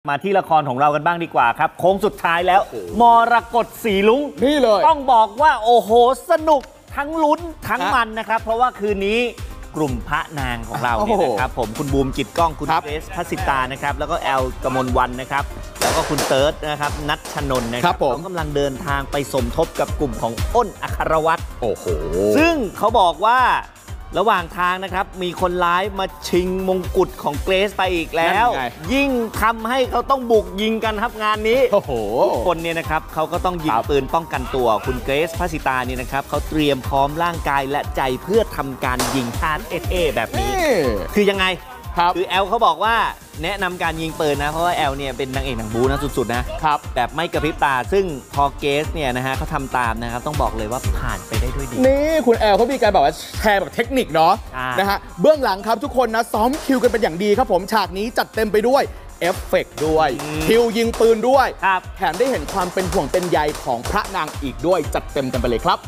มาที่ละครของเรากันบ้างดีกว่าครับโค้งสุดท้ายแล้วมรกตสีลุ้งนี่เลยต้องบอกว่าโอ้โหสนุกทั้งลุ้นทั้งมันนะครับเพราะว่าคืนนี้กลุ่มพระนางของเราเนี่ยนะครับผมคุณบูมจิตก้องคุณเกรซพัสสิตานะครับแล้วก็แอลกมลวันนะครับแล้วก็คุณเติร์ดนะครับนัชชนนท์นะครับเขากำลังเดินทางไปสมทบกับกลุ่มของอ้นอัครวัตรโอ้โหซึ่งเขาบอกว่าระหว่างทางนะครับมีคนร้ายมาชิงมงกุฎของเกรซไปอีกแล้วยิ่งทำให้เขาต้องบุกยิงกันครับงานนี้โอ้โหทุกคนเนี่ยนะครับเขาก็ต้องยิงปืนป้องกันตัวคุณเกรซพัสสิตาเนี่ยนะครับเขาเตรียมพร้อมร่างกายและใจเพื่อทำการยิงท่าเท่ๆแบบนี้คือยังไงคือแอลเขาบอกว่าแนะนำการยิงปืนนะเพราะว่าแอลเนี่ยเป็นนางเอกหนังบูนะสุดๆนะครับแบบไม่กระพริบตาซึ่งพอเกสเนี่ยนะฮะเขาทำตามนะครับต้องบอกเลยว่าผ่านไปได้ด้วยดีนี่คุณแอลเขามีการแบบว่าแชร์แบบเทคนิคเนาะนะฮะเบื้องหลังครับทุกคนนะซ้อมคิวกันเป็นอย่างดีครับผมฉากนี้จัดเต็มไปด้วยเอฟเฟกต์ด้วยคิวยิงปืนด้วยแถมได้เห็นความเป็นห่วงเป็นใยของพระนางอีกด้วยจัดเต็มกันไปเลยครับ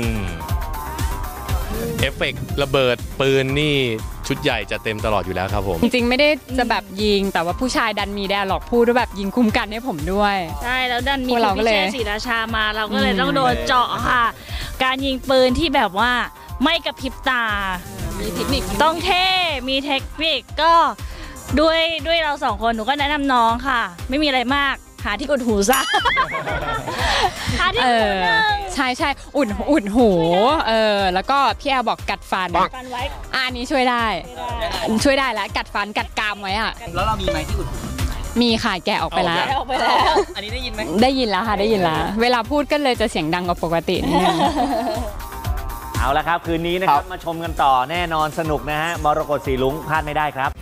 เอฟเฟกต์ระเบิดปืนนี่ชุดใหญ่จะเต็มตลอดอยู่แล้วครับผมจริงๆไม่ได้จะแบบยิงแต่ว่าผู้ชายดันมีแดร์ล็อกพูดด้วยแบบยิงคุ้มกันให้ผมด้วยใช่แล้วดันมีคุณพิเชษศรีราชามาเราก็เลยต้องโดนเจาะค่ะการยิงปืนที่แบบว่าไม่กระพริบตามีเทคนิคต้องเท่มีเทคนิคก็ด้วยเราสองคนหนูก็แนะนำน้องค่ะไม่มีอะไรมากหาที่อุดหูซะหาที่อุดหูนึงใช่อุดหูแล้วก็พี่แอลบอกกัดฟันไว้อันนี้ช่วยได้แล้วกัดฟันกัดกรามไว้อะแล้วเรามีไหมที่อุดหูมีค่ะแกออกไปแล้วอันนี้ได้ยินไหมได้ยินแล้วค่ะได้ยินแล้วเวลาพูดก็เลยจะเสียงดังกว่าปกตินิดนึงเอาละครับคืนนี้นะครับมาชมกันต่อแน่นอนสนุกนะฮะมรกตสีลุ้งพลาดไม่ได้ครับ